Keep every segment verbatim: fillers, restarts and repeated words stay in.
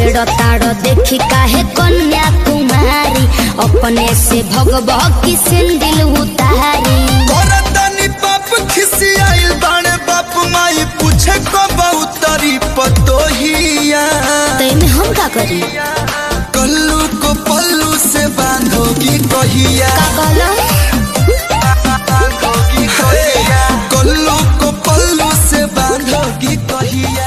छेड़ ताड़ देखी काहे कन्या कुमारी अपने से भगव की सिंदिल उतारी बाप खिसियाइल बाणे बाप माई पूछे कब उतरी पतोहिया तैमे हम का करी कल्लू को पल्लू से बांधोगी कहिया कल्लू को पल्लू से बांधोगी कहिया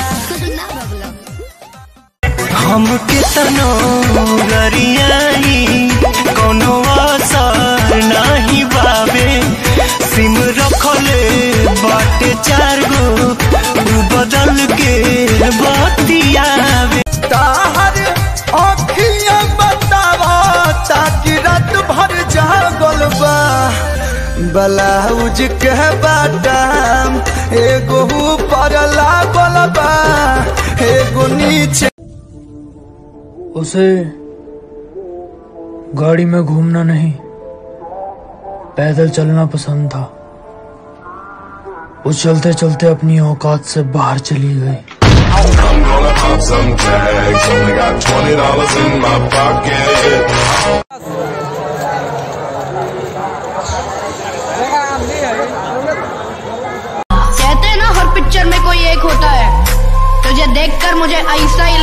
हम कितनो गरियाई कोनो असर नहीं बाबे सिम रखले बाटे चार गो बदल के बतियावे ताहर अखियां बतावा ताकि रात भर जागल बा ब्लाउज के बादाम एगो ऊपर लागल बा एगो नीचे। उसे गाड़ी में घूमना नहीं पैदल चलना पसंद था। वो चलते चलते अपनी औकात से बाहर चली गई। कहते हैं ना हर पिक्चर में कोई एक होता है, तुझे देखकर मुझे ऐसा ही